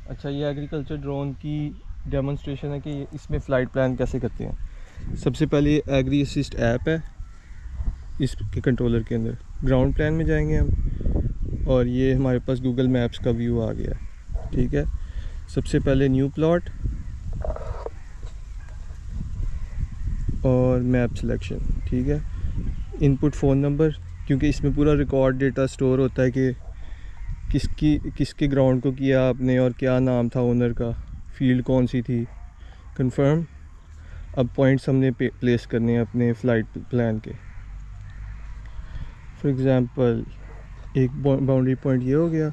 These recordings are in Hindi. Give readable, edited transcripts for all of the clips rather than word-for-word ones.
अच्छा, ये एग्रीकल्चर ड्रोन की डेमोन्स्ट्रेशन है कि इसमें फ़्लाइट प्लान कैसे करते हैं। सबसे पहले ये एग्री असिस्ट ऐप है, इसके कंट्रोलर के अंदर ग्राउंड प्लान में जाएंगे हम, और ये हमारे पास गूगल मैप्स का व्यू आ गया है। ठीक है, सबसे पहले न्यू प्लॉट और मैप सिलेक्शन। ठीक है, इनपुट फ़ोन नंबर, क्योंकि इसमें पूरा रिकॉर्ड डेटा स्टोर होता है कि किसके ग्राउंड को किया आपने और क्या नाम था ओनर का, फील्ड कौन सी थी। कंफर्म। अब पॉइंट्स हमने प्लेस करने हैं अपने फ़्लाइट प्लान के। फॉर एग्ज़ाम्पल एक बाउंड्री पॉइंट ये हो गया,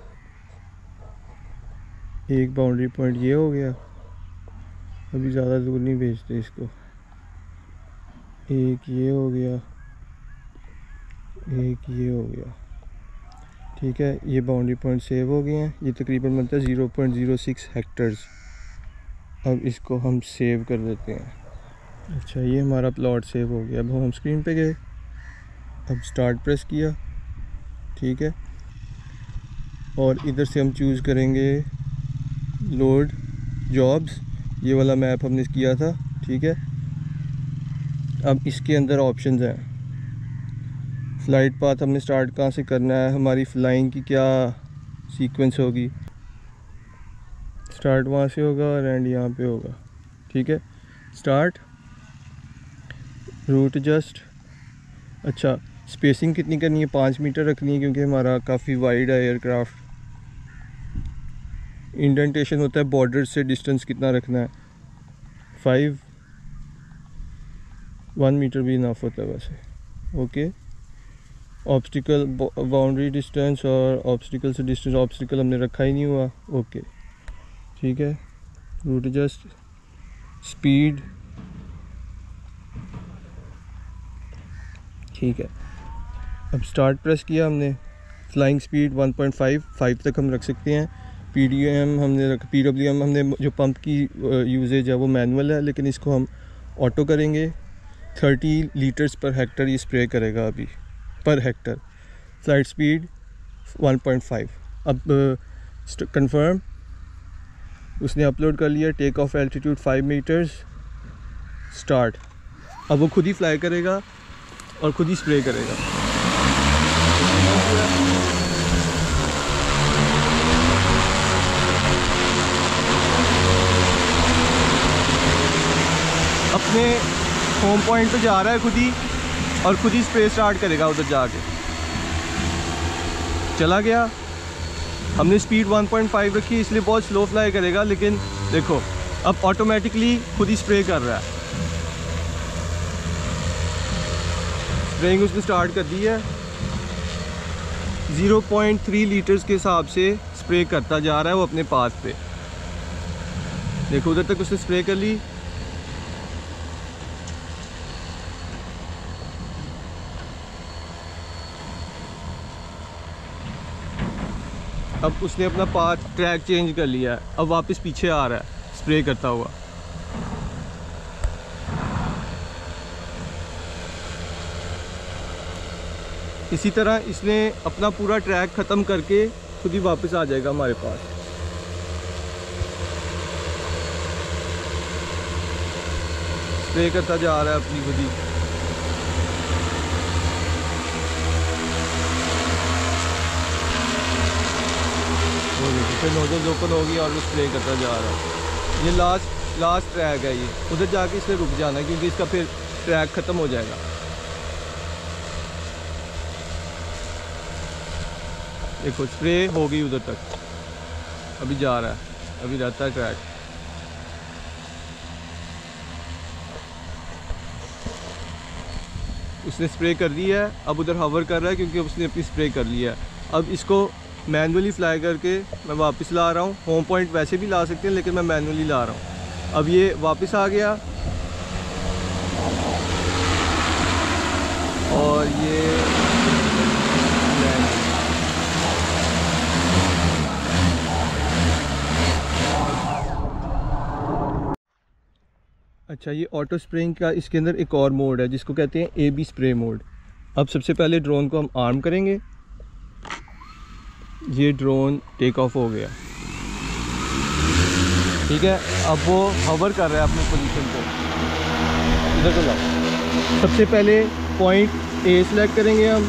एक बाउंड्री पॉइंट ये हो गया, अभी ज़्यादा दूर नहीं भेजते इसको, एक ये हो गया, एक ये हो गया। ठीक है, ये बाउंड्री पॉइंट सेव हो गए हैं, ये तकरीबन बनता है 0.06 हेक्टर्स। अब इसको हम सेव कर देते हैं। अच्छा, ये हमारा प्लॉट सेव हो गया। अब होम स्क्रीन पे गए, अब स्टार्ट प्रेस किया। ठीक है, और इधर से हम चूज़ करेंगे लोड जॉब्स, ये वाला मैप हमने किया था। ठीक है, अब इसके अंदर ऑप्शंस हैं। फ़्लाइट पाथ हमने स्टार्ट कहाँ से करना है, हमारी फ़्लाइंग की क्या सीक्वेंस होगी। स्टार्ट वहाँ से होगा और एंड यहाँ पे होगा। ठीक है, स्टार्ट, रूट एडजस्ट। अच्छा, स्पेसिंग कितनी करनी है, 5 मीटर रखनी है क्योंकि हमारा काफ़ी वाइड है एयरक्राफ्ट। इंडेंटेशन होता है बॉर्डर से डिस्टेंस कितना रखना है, 1 मीटर भी इनफ होता है वैसे। ओके, ऑब्स्टिकल बाउंड्री डिस्टेंस और ऑब्स्टिकल से डिस्टेंस, ऑब्स्टिकल हमने रखा ही नहीं हुआ। ओके, ठीक है, रूट एडजस्ट, स्पीड। ठीक है, अब स्टार्ट प्रेस किया हमने। फ्लाइंग स्पीड 1.5 तक हम रख सकते हैं। PWM हमने जो पंप की यूजेज है वो मैनुअल है, लेकिन इसको हम ऑटो करेंगे। 30 लीटर्स पर हेक्टर ये स्प्रे करेगा अभी पर हेक्टर। Flight speed 1.5। अब कंफर्म, उसने अपलोड कर लिया। Take off altitude 5 meters, start. अब वो खुद ही फ्लाई करेगा और खुद ही स्प्रे करेगा। अपने होम पॉइंट पे जा रहा है खुद ही, और खुद ही स्प्रे स्टार्ट करेगा उधर जाके। चला गया। हमने स्पीड 1.5 रखी इसलिए बहुत स्लो फ्लाई करेगा, लेकिन देखो अब ऑटोमेटिकली खुद ही स्प्रे कर रहा है। स्प्रेइंग उसने स्टार्ट कर दी है। 0.3 लीटर्स के हिसाब से स्प्रे करता जा रहा है वो अपने पाथ पे। देखो उधर तक उसने स्प्रे कर ली। अब उसने अपना पाथ ट्रैक चेंज कर लिया है, अब वापस पीछे आ रहा है स्प्रे करता हुआ। इसी तरह इसने अपना पूरा ट्रैक ख़त्म करके खुद ही वापस आ जाएगा हमारे पास। स्प्रे करता जा रहा है अपनी खुद ही। फिर नोजल ओपन होगी और वो स्प्रे करता जा रहा है। ये लास्ट ट्रैक है, ये उधर जाके इसलिए रुक जाना है क्योंकि इसका फिर ट्रैक ख़त्म हो जाएगा। देखो स्प्रे हो गई उधर तक, अभी जा रहा है, अभी रहता है ट्रैक। उसने स्प्रे कर दी है, अब उधर हवर कर रहा है क्योंकि उसने अपनी स्प्रे कर लिया है। अब इसको मैनुअली फ्लाई करके मैं वापस ला रहा हूँ। होम पॉइंट वैसे भी ला सकते हैं, लेकिन मैं मैनुअली ला रहा हूँ। अब ये वापस आ गया और ये अच्छा, ये ऑटो स्प्रेइंग का इसके अंदर एक और मोड है जिसको कहते हैं AB स्प्रे मोड। अब सबसे पहले ड्रोन को हम आर्म करेंगे। ये ड्रोन टेक ऑफ हो गया। ठीक है, अब वो हवर कर रहा है अपनी पोजीशन पे। इधर को जाओ। सबसे पहले पॉइंट ए सिलेक्ट करेंगे हम।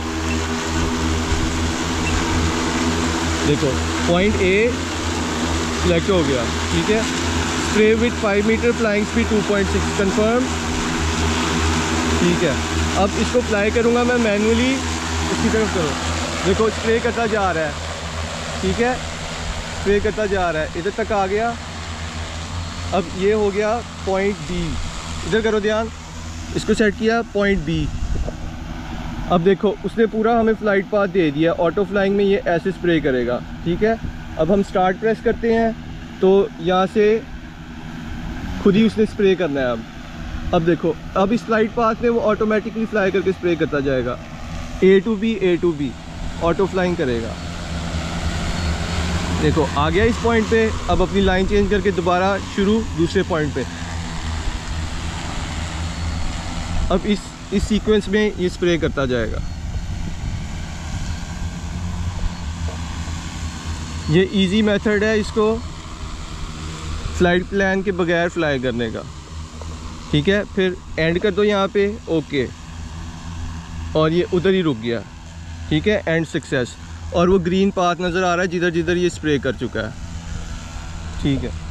देखो पॉइंट ए सिलेक्ट हो गया, ठीक है। Spray with 5 meter, flying speed 2.6 confirm, ठीक है। अब इसको अप्लाई करूँगा मैं मैनुअली, इसकी तरफ करो। देखो स्प्रे करता जा रहा है, ठीक है, स्प्रे करता जा रहा है, इधर तक आ गया। अब ये हो गया पॉइंट बी, इधर करो ध्यान, इसको सेट किया पॉइंट बी। अब देखो उसने पूरा हमें फ्लाइट पाथ दे दिया, ऑटो फ्लाइंग में ये ऐसे स्प्रे करेगा, ठीक है। अब हम स्टार्ट प्रेस करते हैं तो यहाँ से खुद ही उसने स्प्रे करना है। अब देखो, अब इस फ्लाइट पाथ में वो ऑटोमेटिकली फ्लाई करके स्प्रे करता जाएगा, A to B auto flying करेगा। देखो आ गया इस पॉइंट पे। अब अपनी लाइन चेंज करके दोबारा शुरू दूसरे पॉइंट पे। अब इस सीक्वेंस में ये स्प्रे करता जाएगा। ये इजी मेथड है इसको फ्लाइट प्लान के बगैर फ्लाई करने का, ठीक है। फिर एंड कर दो यहाँ पे, ओके, और ये उधर ही रुक गया, ठीक है, एंड सक्सेस। और वो ग्रीन पाथ नज़र आ रहा है जिधर जिधर ये स्प्रे कर चुका है, ठीक है।